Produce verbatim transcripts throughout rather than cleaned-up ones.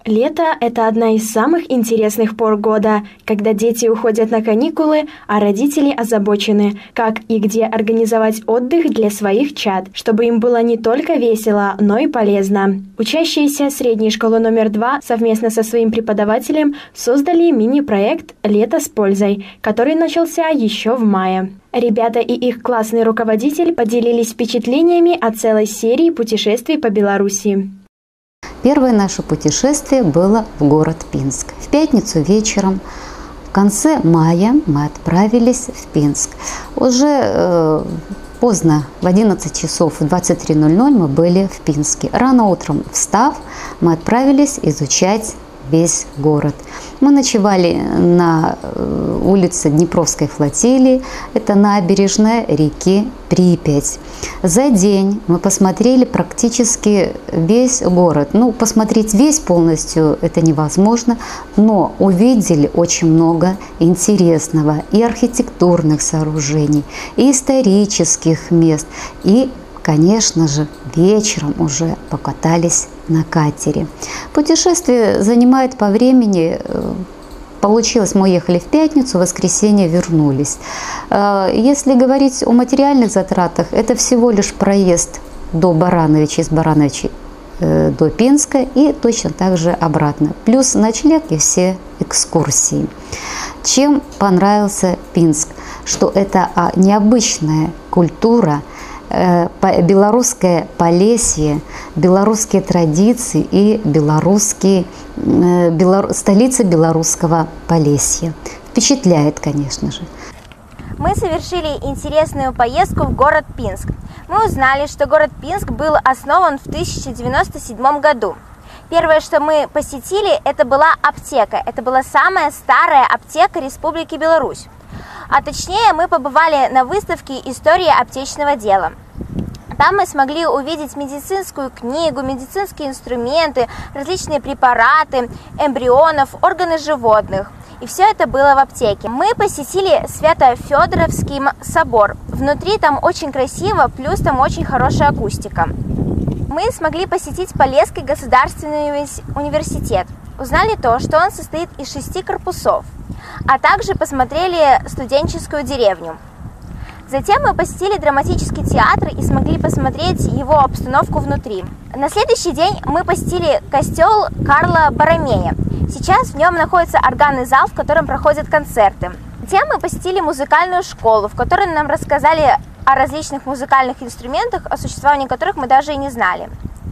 Лето – это одна из самых интересных пор года, когда дети уходят на каникулы, а родители озабочены, как и где организовать отдых для своих чад, чтобы им было не только весело, но и полезно. Учащиеся средней школы номер два совместно со своим преподавателем создали мини-проект «Лето с пользой», который начался еще в мае. Ребята и их классный руководитель поделились впечатлениями о целой серии путешествий по Беларуси. Первое наше путешествие было в город Пинск. В пятницу вечером, в конце мая, мы отправились в Пинск. Уже э, поздно, в одиннадцать часов двадцать три ноль ноль мы были в Пинске. Рано утром встав, мы отправились изучать весь город. Мы ночевали на улице Днепровской флотилии, это набережная реки Припять. За день мы посмотрели практически весь город. Ну, посмотреть весь полностью это невозможно, но увидели очень много интересного и архитектурных сооружений, и исторических мест, и конечно же, вечером уже покатались на катере. Путешествие занимает по времени, получилось, мы уехали в пятницу, в воскресенье вернулись. Если говорить о материальных затратах, это всего лишь проезд до Барановича, из Барановича до Пинска и точно так же обратно. Плюс ночлег и все экскурсии. Чем понравился Пинск? Что это необычная культура, белорусское Полесье, белорусские традиции и белорусские, белор, столица белорусского Полесья. Впечатляет, конечно же. Мы совершили интересную поездку в город Пинск. Мы узнали, что город Пинск был основан в тысяча девятьсот девяносто седьмом году. Первое, что мы посетили, это была аптека. Это была самая старая аптека Республики Беларусь. А точнее, мы побывали на выставке «История аптечного дела». Там мы смогли увидеть медицинскую книгу, медицинские инструменты, различные препараты, эмбрионов, органы животных. И все это было в аптеке. Мы посетили Свято-Федоровский собор. Внутри там очень красиво, плюс там очень хорошая акустика. Мы смогли посетить Полесский государственный университет. Узнали то, что он состоит из шести корпусов. А также посмотрели студенческую деревню. Затем мы посетили драматический театр и смогли посмотреть его обстановку внутри. На следующий день мы посетили костел Карла Боромея. Сейчас в нем находится органный зал, в котором проходят концерты. Затем мы посетили музыкальную школу, в которой нам рассказали о различных музыкальных инструментах, о существовании которых мы даже и не знали.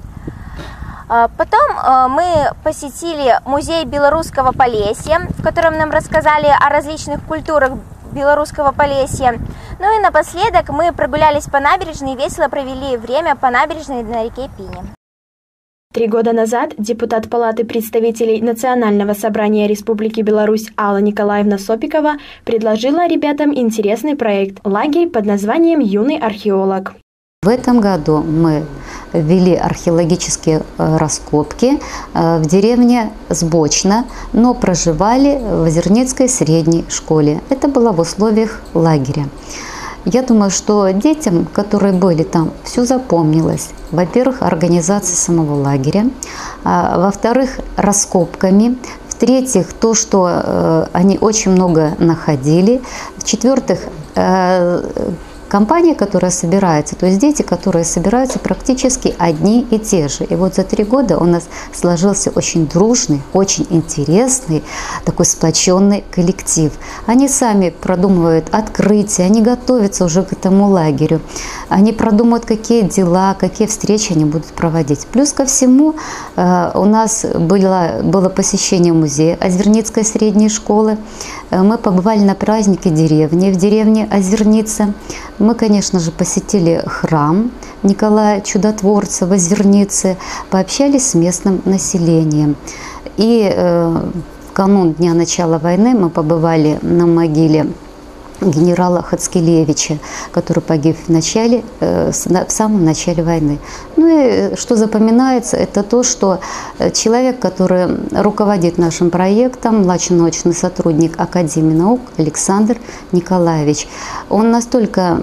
Потом мы посетили музей белорусского Полесья, в котором нам рассказали о различных культурах белорусского Полесья. Ну и напоследок мы прогулялись по набережной и весело провели время по набережной на реке Пине. Три года назад депутат Палаты представителей Национального собрания Республики Беларусь Алла Николаевна Сопикова предложила ребятам интересный проект – лагерь под названием «Юный археолог». В этом году мы вели археологические раскопки в деревне Сбочно, но проживали в Озерницкой средней школе. Это было в условиях лагеря. Я думаю, что детям, которые были там, все запомнилось. Во-первых, организацией самого лагеря, во-вторых, раскопками, в-третьих, то, что они очень много находили, в-четвертых, компания, которая собирается, то есть дети, которые собираются практически одни и те же. И вот за три года у нас сложился очень дружный, очень интересный, такой сплоченный коллектив. Они сами продумывают открытия, они готовятся уже к этому лагерю. Они продумывают, какие дела, какие встречи они будут проводить. Плюс ко всему у нас было, было посещение музея Озерницкой средней школы. Мы побывали на празднике деревни, в деревне Озерница. Мы, конечно же, посетили храм Николая Чудотворца в Озернице, пообщались с местным населением. И э, в канун Дня начала войны мы побывали на могиле генерала Хацкелевича, который погиб в начале, в самом начале войны. Ну и что запоминается, это то, что человек, который руководит нашим проектом, младший научный сотрудник Академии наук Александр Николаевич, он настолько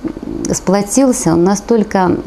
сплотился, он настолько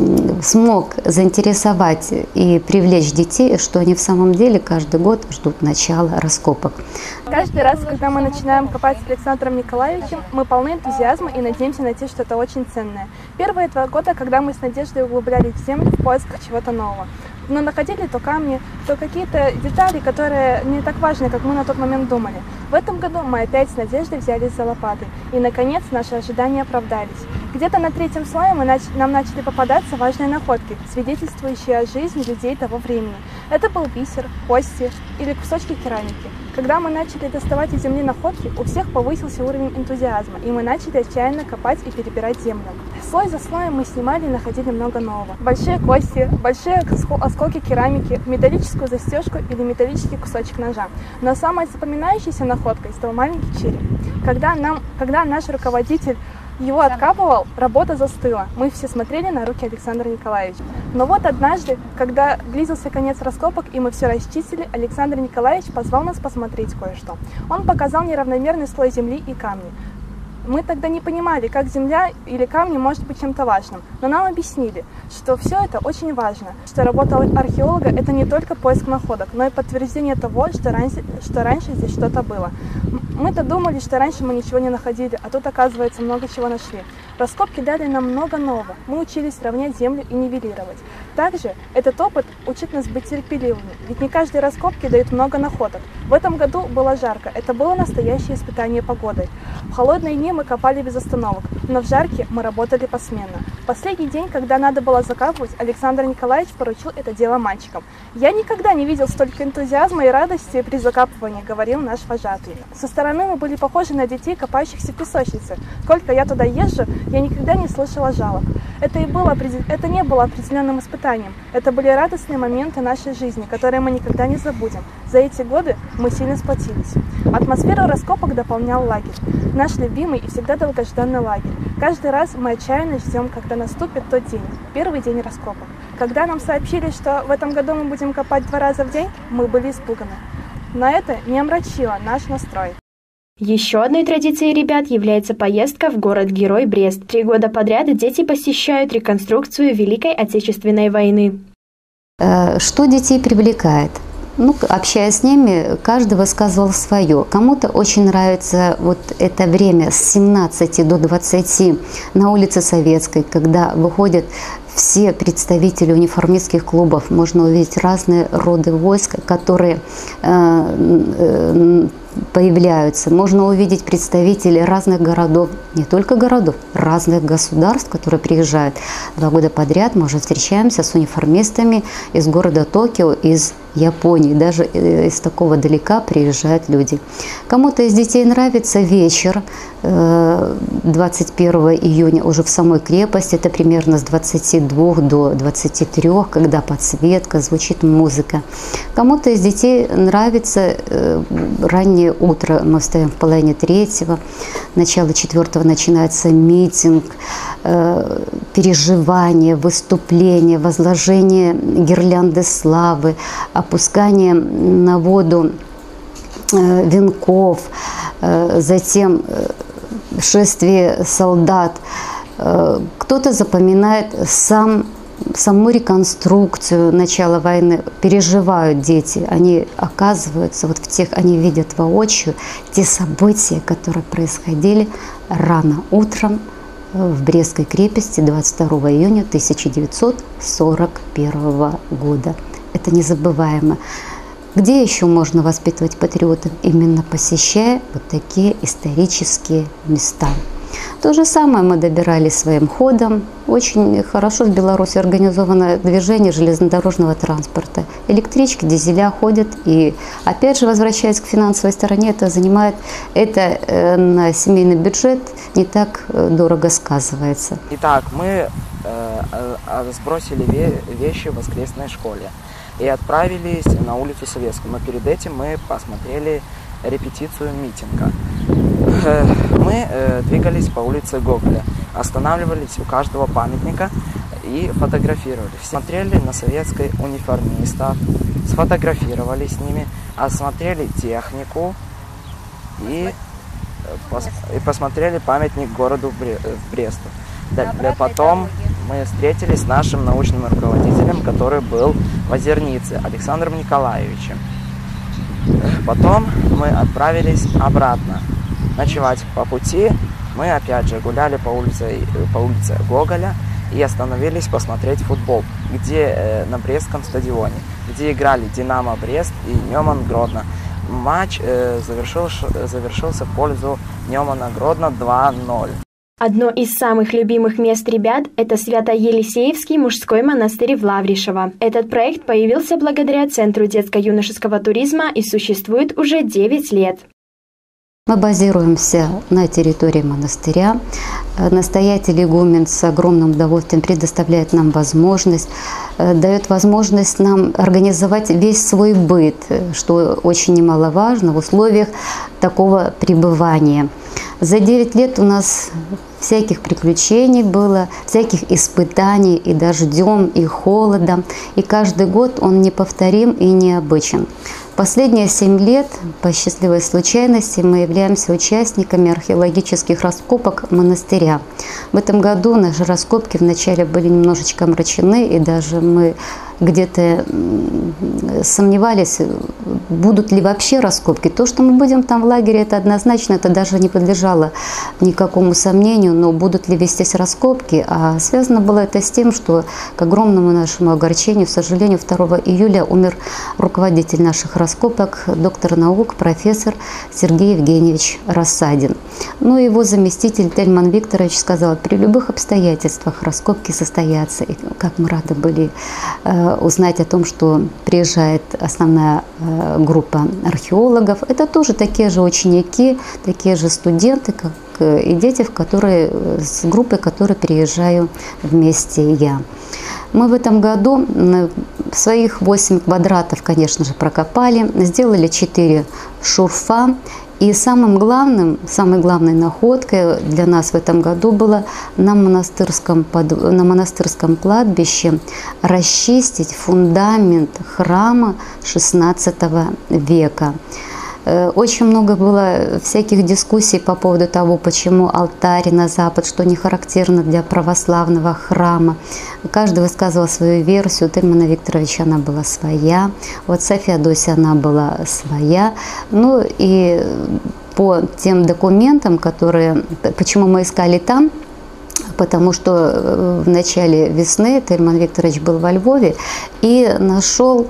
смог заинтересовать и привлечь детей, что они в самом деле каждый год ждут начала раскопок. Каждый раз, когда мы начинаем копать с Александром Николаевичем, мы полны энтузиазма и надеемся найти что-то очень ценное. Первые два года, когда мы с Надеждой углублялись в землю в поисках чего-то нового. Но находили то камни, то какие-то детали, которые не так важны, как мы на тот момент думали. В этом году мы опять с Надеждой взялись за лопаты. И, наконец, наши ожидания оправдались. Где-то на третьем слое мы нач... нам начали попадаться важные находки, свидетельствующие о жизни людей того времени. Это был бисер, кости или кусочки керамики. Когда мы начали доставать из земли находки, у всех повысился уровень энтузиазма, и мы начали отчаянно копать и перебирать землю. Слой за слоем мы снимали и находили много нового. Большие кости, большие осколки керамики, металлическую застежку или металлический кусочек ножа. Но самой запоминающейся находкой стал маленький череп. Когда, нам, когда наш руководитель его откапывал, работа застыла. Мы все смотрели на руки Александра Николаевича. Но вот однажды, когда близился конец раскопок и мы все расчистили, Александр Николаевич позвал нас посмотреть кое-что. Он показал неравномерный слой земли и камней. Мы тогда не понимали, как земля или камни может быть чем-то важным, но нам объяснили, что все это очень важно, что работа археолога – это не только поиск находок, но и подтверждение того, что раньше, что раньше здесь что-то было. Мы-то думали, что раньше мы ничего не находили, а тут, оказывается, много чего нашли. Раскопки дали нам много нового, мы учились сравнять землю и нивелировать. Также этот опыт учит нас быть терпеливыми, ведь не каждой раскопке дают много находок. В этом году было жарко, это было настоящее испытание погодой. В холодные дни мы копали без остановок, но в жарке мы работали посменно. В последний день, когда надо было закапывать, Александр Николаевич поручил это дело мальчикам. «Я никогда не видел столько энтузиазма и радости при закапывании», — говорил наш вожатый. Со стороны мы были похожи на детей, копающихся в песочнице. Сколько я туда езжу, я никогда не слышала жалоб. Это, и было, это не было определенным испытанием. Это были радостные моменты нашей жизни, которые мы никогда не забудем. За эти годы мы сильно сплотились. Атмосферу раскопок дополнял лагерь. Наш любимый и всегда долгожданный лагерь. Каждый раз мы отчаянно ждем, когда наступит тот день, первый день раскопок. Когда нам сообщили, что в этом году мы будем копать два раза в день, мы были испуганы. Но это не омрачило наш настрой. Еще одной традицией ребят является поездка в город-герой Брест. Три года подряд дети посещают реконструкцию Великой Отечественной войны. Что детей привлекает? Ну, общаясь с ними, каждый высказывал свое. Кому-то очень нравится вот это время с семнадцати до двадцати на улице Советской, когда выходят все представители униформистских клубов. Можно увидеть разные роды войск, которые э, появляются. Можно увидеть представителей разных городов, не только городов, разных государств, которые приезжают. Два года подряд мы уже встречаемся с униформистами из города Токио, из Японии. Даже из такого далека приезжают люди. Кому-то из детей нравится вечер двадцать первого июня уже в самой крепости. Это примерно с двадцати двух до двадцати трёх, когда подсветка, звучит музыка. Кому-то из детей нравится раннее утро. Мы встаем в половине третьего, начало четвертого начинается митинг, переживание, выступление, возложение гирлянды славы, опускание на воду венков, затем шествие солдат. Кто-то запоминает сам, саму реконструкцию начала войны, переживают дети, они оказываются вот в тех, они видят воочию те события, которые происходили рано утром в Брестской крепости двадцать второго июня тысяча девятьсот сорок первого года. Это незабываемо. Где еще можно воспитывать патриотов? Именно посещая вот такие исторические места. То же самое мы добирались своим ходом. Очень хорошо в Беларуси организовано движение железнодорожного транспорта. Электрички, дизеля ходят. И опять же, возвращаясь к финансовой стороне, это занимает, это на семейный бюджет не так дорого сказывается. Итак, мы э, сбросили вещи в воскресной школе и отправились на улицу Советскую. Но перед этим мы посмотрели репетицию митинга. Мы двигались по улице Гоголя, останавливались у каждого памятника и фотографировались. Смотрели на советских униформистов, сфотографировали с ними, осмотрели технику и, пос, и посмотрели памятник городу Бресту. Да, потом мы встретились с нашим научным руководителем, который был в Озернице, Александром Николаевичем. Потом мы отправились обратно ночевать. По пути мы опять же гуляли по улице, по улице Гоголя и остановились посмотреть футбол, где э, на Брестском стадионе, где играли Динамо Брест и Неман Гродно. Матч э, завершился, завершился в пользу Немана Гродно два ноль. Одно из самых любимых мест ребят – это Свято-Елисеевский мужской монастырь в Лавришево. Этот проект появился благодаря Центру детско-юношеского туризма и существует уже девять лет. Мы базируемся на территории монастыря. Настоятель игумен с огромным удовольствием предоставляет нам возможность, дает возможность нам организовать весь свой быт, что очень немаловажно в условиях такого пребывания. За девять лет у нас всяких приключений было, всяких испытаний и дождем, и холодом. И каждый год он неповторим и необычен. Последние семь лет, по счастливой случайности, мы являемся участниками археологических раскопок монастыря. В этом году наши раскопки вначале были немножечко омрачены, и даже мы где-то сомневались, будут ли вообще раскопки. То, что мы будем там в лагере, это однозначно, это даже не подлежало никакому сомнению, но будут ли вестись раскопки. А связано было это с тем, что, к огромному нашему огорчению, к сожалению, второго июля умер руководитель наших раскопок, доктор наук, профессор Сергей Евгеньевич Рассадин. Ну, его заместитель Тельман Викторович сказал, при любых обстоятельствах раскопки состоятся. И как мы рады были узнать о том, что приезжает основная группа археологов. Это тоже такие же ученики, такие же студенты, как и дети, в которые, с группой, которой приезжаю вместе я. Мы в этом году своих восемь квадратов, конечно же, прокопали, сделали четыре шурфа. И самым главным, самой главной находкой для нас в этом году было на монастырском, на монастырском кладбище расчистить фундамент храма шестнадцатого века. Очень много было всяких дискуссий по поводу того, почему алтарь на запад, что не характерно для православного храма. Каждый высказывал свою версию. У Тельмана Викторовича она была своя, у отца Феодосия она была своя. Ну и по тем документам, которые, почему мы искали там, потому что в начале весны Тельман Викторович был во Львове и нашел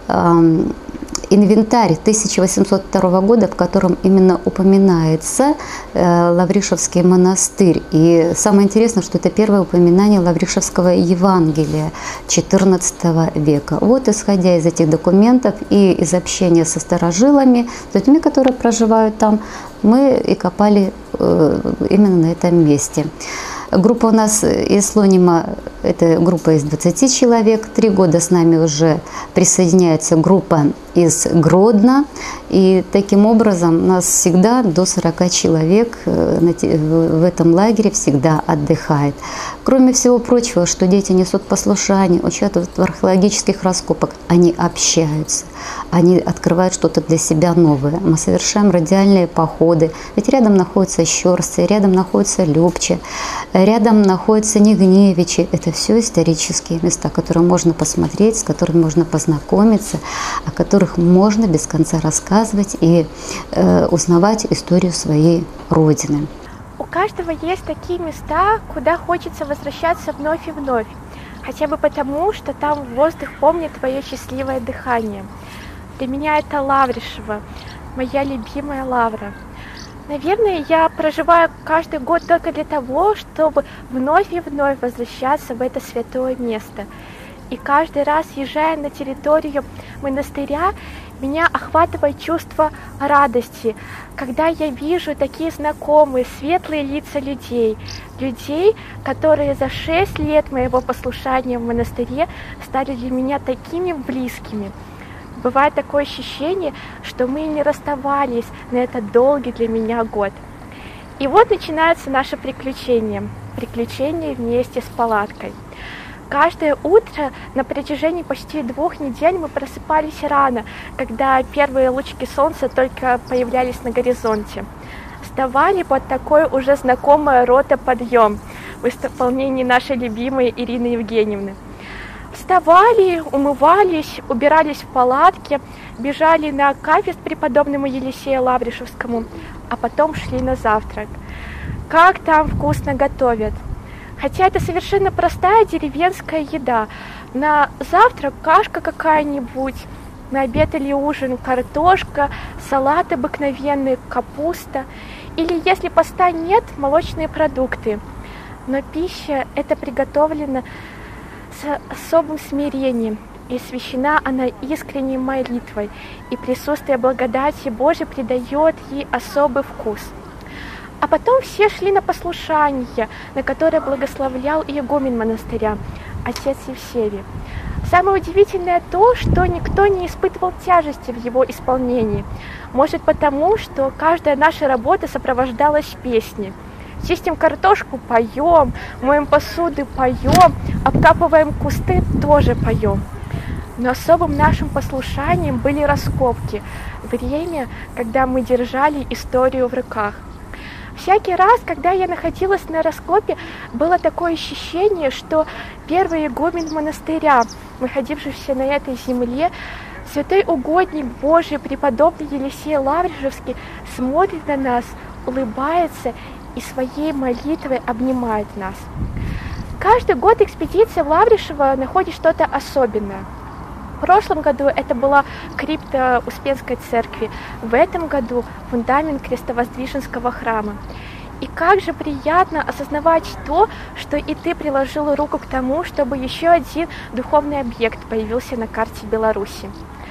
инвентарь тысяча восемьсот второго года, в котором именно упоминается э, Лавришевский монастырь. И самое интересное, что это первое упоминание Лавришевского Евангелия четырнадцатого века. Вот, исходя из этих документов и из общения со старожилами, с людьми, которые проживают там, мы и копали э, именно на этом месте. Группа у нас из Слонима, это группа из двадцати человек. Три года с нами уже присоединяется группа из Гродно. И таким образом у нас всегда до сорока человек в этом лагере всегда отдыхает. Кроме всего прочего, что дети несут послушание, участвуют в археологических раскопках, они общаются, они открывают что-то для себя новое. Мы совершаем радиальные походы. Ведь рядом находится Щорсы, рядом находится Любче, рядом находится Нигневичи. Это все исторические места, которые можно посмотреть, с которыми можно познакомиться, о которых можно без конца рассказывать и э, узнавать историю своей родины. У каждого есть такие места, куда хочется возвращаться вновь и вновь. Хотя бы потому, что там воздух помнит твое счастливое дыхание. Для меня это Лавришево, моя любимая Лавра. Наверное, я проживаю каждый год только для того, чтобы вновь и вновь возвращаться в это святое место. И каждый раз, езжая на территорию монастыря, меня охватывает чувство радости, когда я вижу такие знакомые, светлые лица людей, людей, которые за шесть лет моего послушания в монастыре стали для меня такими близкими. Бывает такое ощущение, что мы не расставались на этот долгий для меня год. И вот начинается наше приключение. Приключение вместе с палаткой. Каждое утро на протяжении почти двух недель мы просыпались рано, когда первые лучики солнца только появлялись на горизонте. Вставали под такой уже знакомый ротоподъем в исполнении нашей любимой Ирины Евгеньевны. Вставали, умывались, убирались в палатке, бежали на кафедр преподобному Елисею Лавришевскому, а потом шли на завтрак. Как там вкусно готовят! Хотя это совершенно простая деревенская еда. На завтрак кашка какая-нибудь, на обед или ужин картошка, салат обыкновенный, капуста. Или, если поста нет, молочные продукты. Но пища эта приготовлена с особым смирением, и освящена она искренней молитвой, и присутствие благодати Божией придает ей особый вкус. А потом все шли на послушание, на которое благословлял игумен монастыря, отец Евсевий. Самое удивительное то, что никто не испытывал тяжести в его исполнении. Может, потому, что каждая наша работа сопровождалась песней. Чистим картошку – поем, моем посуды – поем, обкапываем кусты – тоже поем. Но особым нашим послушанием были раскопки, время, когда мы держали историю в руках. Всякий раз, когда я находилась на раскопе, было такое ощущение, что первый игумен монастыря, находившийся на этой земле, святой угодник Божий, преподобный Елисей Лавришевский, смотрит на нас, улыбается и своей молитвой обнимает нас. Каждый год экспедиция в Лавришево находит что-то особенное. В прошлом году это была крипта Успенской церкви, в этом году фундамент Крестовоздвиженского храма. И как же приятно осознавать то, что и ты приложил руку к тому, чтобы еще один духовный объект появился на карте Беларуси.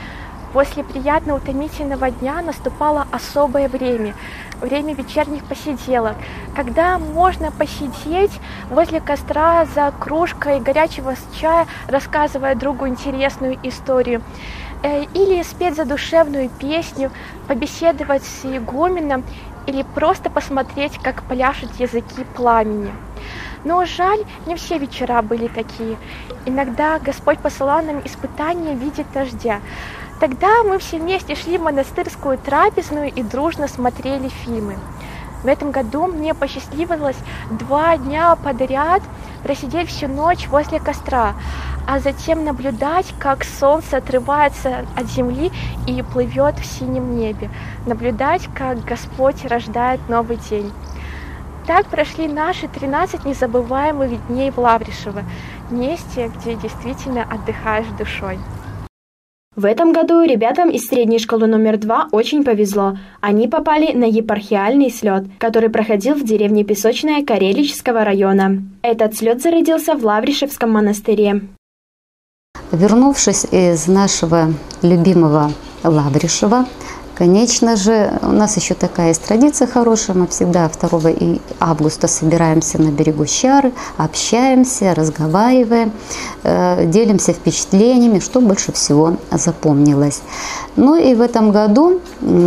После приятно утомительного дня наступало особое время, время вечерних посиделок, когда можно посидеть возле костра за кружкой горячего чая, рассказывая другу интересную историю, или спеть задушевную песню, побеседовать с игуменом, или просто посмотреть, как пляшут языки пламени. Но жаль, не все вечера были такие. Иногда Господь посылал нам испытания в виде дождя. Тогда мы все вместе шли в монастырскую трапезную и дружно смотрели фильмы. В этом году мне посчастливилось два дня подряд просидеть всю ночь возле костра, а затем наблюдать, как солнце отрывается от земли и плывет в синем небе, наблюдать, как Господь рождает новый день. Так прошли наши тринадцать незабываемых дней в Лавришево, месте, где действительно отдыхаешь душой. В этом году ребятам из средней школы номер два очень повезло. Они попали на епархиальный слет, который проходил в деревне Песочная Карелического района. Этот слет зародился в Лавришевском монастыре. Вернувшись из нашего любимого Лавришева, конечно же, у нас еще такая есть традиция хорошая. Мы всегда второго августа собираемся на берегу Щары, общаемся, разговариваем, делимся впечатлениями, что больше всего запомнилось. Ну и в этом году,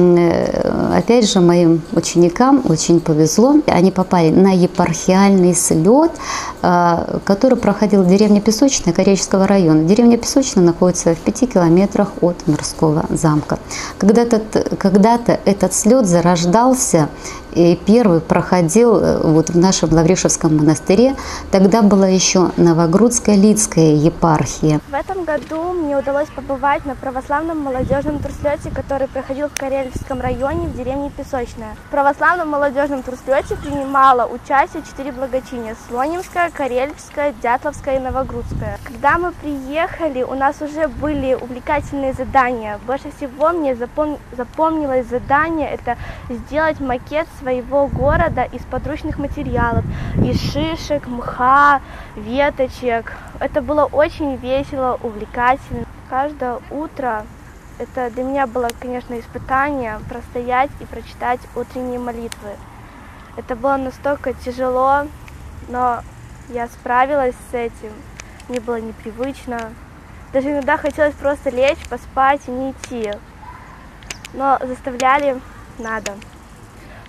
опять же, моим ученикам очень повезло. Они попали на епархиальный слет, который проходил в деревне Песочная Карельского района. Деревня Песочная находится в пяти километрах от Мирского замка. Когда-то Когда-то этот слет зарождался и первый проходил вот в нашем Лавришевском монастыре. Тогда была еще Новогрудская Лидская епархия. В этом году мне удалось побывать на православном молодежном турслете, который проходил в Карельском районе в деревне Песочная. В православном молодежном турслете принимало участие четыре благочиния: Слонимская, Карельская, Дятловская и Новогрудская. Когда мы приехали, у нас уже были увлекательные задания. Больше всего мне запом... запомнилось задание – это сделать макет своего города из подручных материалов, из шишек, мха, веточек. Это было очень весело, увлекательно. Каждое утро это для меня было, конечно, испытание простоять и прочитать утренние молитвы. Это было настолько тяжело, но я справилась с этим. Мне было непривычно. Даже иногда хотелось просто лечь, поспать и не идти. Но заставляли надо.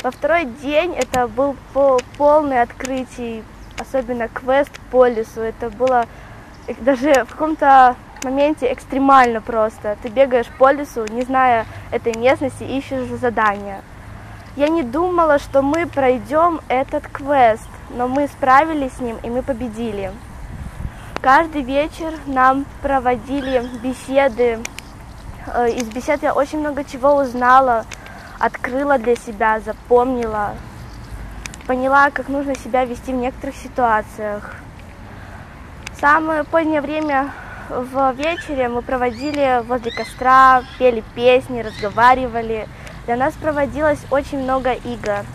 Во второй день это был полный открытий, особенно квест по лесу. Это было даже в каком-то моменте экстремально просто. Ты бегаешь по лесу, не зная этой местности, ищешь задания. Я не думала, что мы пройдем этот квест, но мы справились с ним и мы победили. Каждый вечер нам проводили беседы. Из бесед я очень много чего узнала, открыла для себя, запомнила, поняла, как нужно себя вести в некоторых ситуациях. Самое позднее время в вечере мы проводили возле костра, пели песни, разговаривали. Для нас проводилось очень много игр.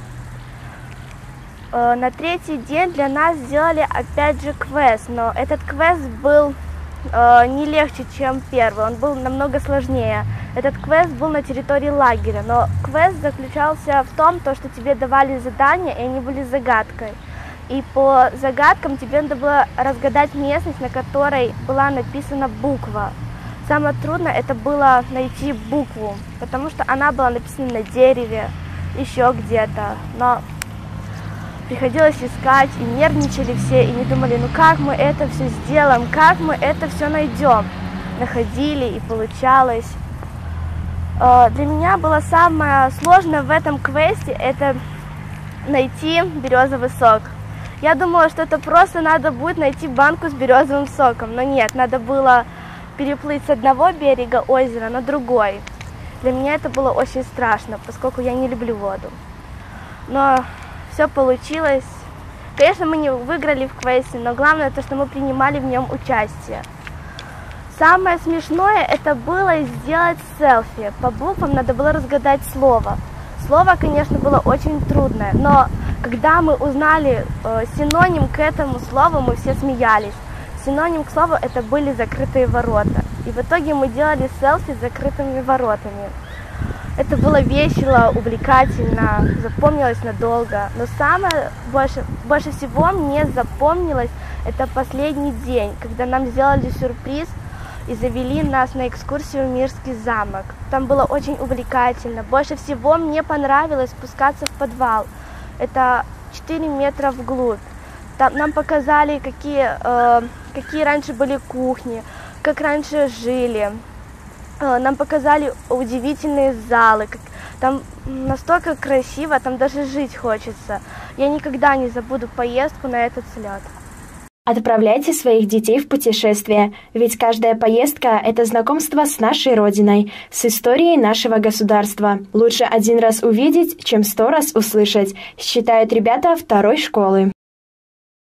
На третий день для нас сделали опять же квест, но этот квест был не легче, чем первый, он был намного сложнее. Этот квест был на территории лагеря, но квест заключался в том, то, что тебе давали задания, и они были загадкой. И по загадкам тебе надо было разгадать местность, на которой была написана буква. Самое трудное это было найти букву, потому что она была написана на дереве, еще где-то. Но приходилось искать, и нервничали все, и не думали, ну как мы это все сделаем, как мы это все найдем. Находили, и получалось. Для меня было самое сложное в этом квесте это найти березовый сок. Я думала, что это просто надо будет найти банку с березовым соком, но нет, надо было переплыть с одного берега озера на другой. Для меня это было очень страшно, поскольку я не люблю воду. Но все получилось. Конечно, мы не выиграли в квесте, но главное то, что мы принимали в нем участие. Самое смешное это было сделать селфи. По буквам надо было разгадать слово. Слово, конечно, было очень трудное, но когда мы узнали э, синоним к этому слову, мы все смеялись. Синоним к слову это были закрытые ворота. И в итоге мы делали селфи с закрытыми воротами. Это было весело, увлекательно, запомнилось надолго. Но самое больше, больше всего мне запомнилось это последний день, когда нам сделали сюрприз и завели нас на экскурсию в Мирский замок. Там было очень увлекательно. Больше всего мне понравилось спускаться в подвал. Это четыре метра вглубь. Там нам показали, какие, э, какие раньше были кухни, как раньше жили. Э, нам показали удивительные залы. Как, там настолько красиво, там даже жить хочется. Я никогда не забуду поездку на этот слет. Отправляйте своих детей в путешествие, ведь каждая поездка – это знакомство с нашей Родиной, с историей нашего государства. Лучше один раз увидеть, чем сто раз услышать, считают ребята второй школы.